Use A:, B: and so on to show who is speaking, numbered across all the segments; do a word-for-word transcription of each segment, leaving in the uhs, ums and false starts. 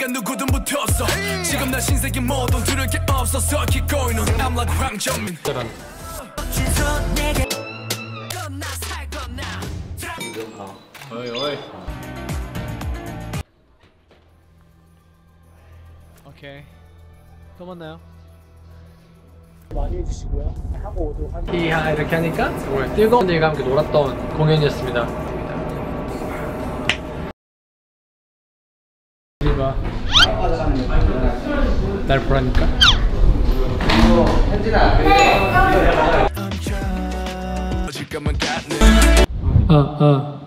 A: 네가 누구든 붙었어. 지금 난 신세계 모든 들을 게 없어서 keep going on. I'm like 황정민.
B: 어이 어이.
C: 오케이. 또 만나요.
D: 많이 해주시고요. 하고 오도록 하겠습니다.
C: 이하 이렇게 하니까 정말 뜨거운 일과 함께 놀았던 공연이었습니다. 우리가 날 보라니까. 어 어.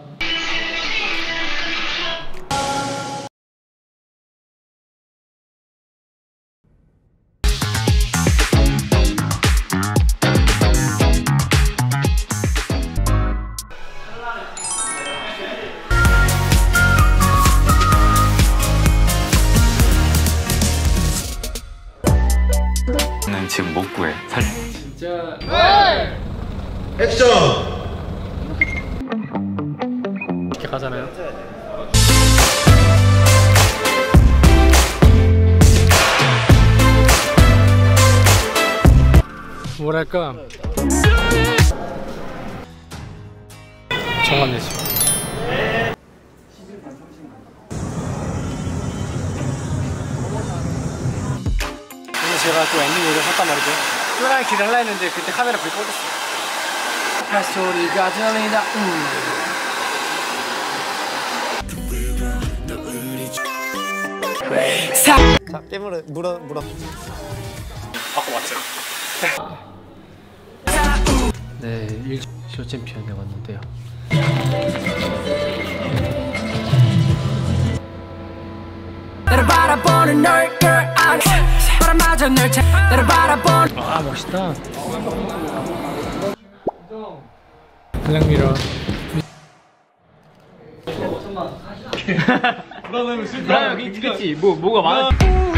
E: 난 지금 못 구해. 살.
C: 진짜.
F: 액션!
C: 이렇게 가잖아요. 뭐랄까 정확해지. 제가 또 엔딩 요리를 샀단 말이죠. 쫄아게 기다리려 했는데 그때 카메라 불이 꺼졌어. 소리가 들린다. 음.
D: 자, 깨물어, 물어, 물어.
C: 바꿔 왔죠. 네, 일 쇼 챔피언에 왔는데요. 아, 멋있다. 그냥 밀어. 그러면 그치, 뭐 뭐가 많아.